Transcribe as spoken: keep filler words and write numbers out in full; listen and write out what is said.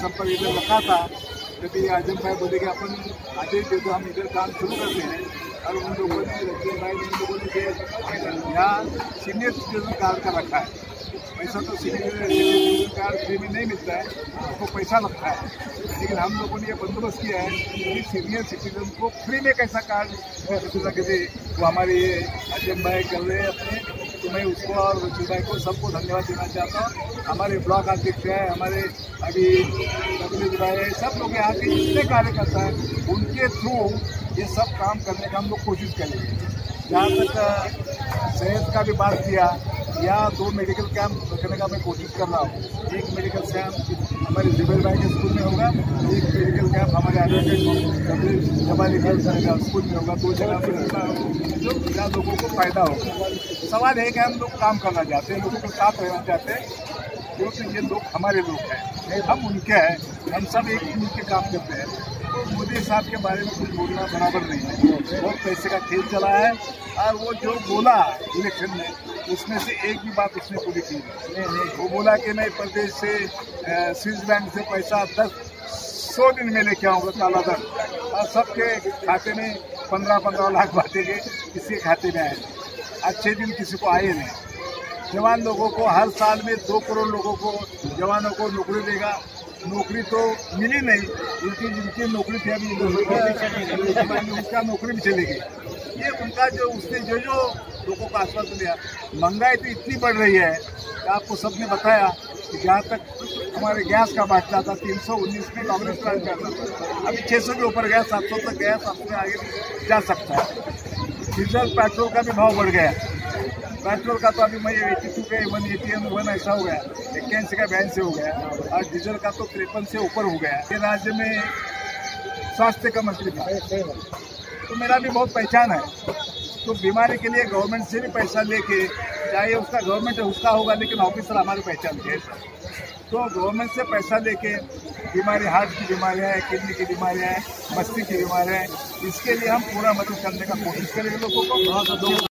संपर्क इधर रखा था, तभी आजम भाई बोले कि अपन आदेश दे दो, हम इधर काम शुरू करते हैं। और उन लोगों ने रजनी भाई उन लोगों ने यहाँ सीनियर सिटीजन कार्ड का रखा है। पैसा तो सीनियर सिटीजन कार्ड फ्री में नहीं मिलता है, उसको पैसा लगता है, लेकिन हम लोगों ने ये बंदोबस्त किया है कि सीनियर सिटीजन को फ्री में कैसा कार्ड सुविधा के दे। वो हमारे ये आजम भाई कर रहे हैं अपने, तो मैं उसको और रजनी भाई को सबको धन्यवाद देना चाहता हूँ। हमारे ब्लॉक अध्यक्ष है, हमारे अभी अखिलेश भाई है, सब लोग यहाँ के जितने कार्यकर्ता हैं उनके थ्रू ये सब काम करने का हम लोग कोशिश करेंगे। जहाँ तक सेहत का भी बात किया, या दो मेडिकल कैंप रखने का मैं कोशिश कर रहा हूँ। एक मेडिकल कैंप हमारे जुबेर भाई के स्कूल में होगा, एक मेडिकल कैंप हमारे एडवोकेट जबाली स्कूल में होगा। दो जगह पर रखना जो जहाँ लोगों को फायदा होगा। सवाल है कि हम लोग काम करना चाहते हैं, लोगों के साथ रहना चाहते हैं, क्योंकि ये लोग हमारे लोग हैं, हम उनके हैं, हम सब एक मिल के काम करते हैं। तो मोदी साहब के बारे में कुछ बोलना बराबर नहीं है, बहुत पैसे का खेल चला है। और वो जो बोला इलेक्शन में, उसमें से एक भी बात उसने पूरी की नहीं। वो बोला कि मैं प्रदेश से स्विस बैंक से पैसा दस सौ दिन में लेके आऊँगा काला धन, और सबके खाते में पंद्रह पंद्रह लाख बांटेंगे, किसी के खाते में आए अच्छे दिन किसी को आए नहीं। जवान लोगों को हर साल में दो करोड़ लोगों को जवानों को नौकरी देगा। नौकरी तो मिली नहीं, उनकी जिनकी नौकरी थी अभी उनका नौकरी भी चलेगी। ये उनका जो उसने जो जो लोगों को आश्वासन दिया। महंगाई तो इतनी बढ़ रही है कि आपको सबने बताया कि जहाँ तक हमारे गैस का बांटना था तीन सौ उन्नीस में कांग्रेस का था, अभी छः सौ के ऊपर गया, सात सौ तक गया, सात सौ आगे जा सकता है। डीजल पेट्रोल का भी भाव बढ़ गया। पेट्रोल का तो अभी मैं eighty two K one eighty M one ऐसा हो गया, इक्यासी का बयान से हो गया, और डीजल का तो तिरपन से ऊपर हो गया। ये राज्य में स्वास्थ्य का मंत्री था, तो मेरा भी बहुत पहचान है। तो बीमारी के लिए गवर्नमेंट से भी पैसा लेके, चाहे उसका गवर्नमेंट उसका होगा, लेकिन ऑफिसर हमारी पहचान के, तो गवर्नमेंट से पैसा लेके बीमारी, हार्ट की बीमारियाँ हैं, किडनी की बीमारियाँ हैं, मस्तिष्क की बीमारियाँ हैं, इसके लिए हम पूरा मदद करने का कोशिश करेंगे लोगों को।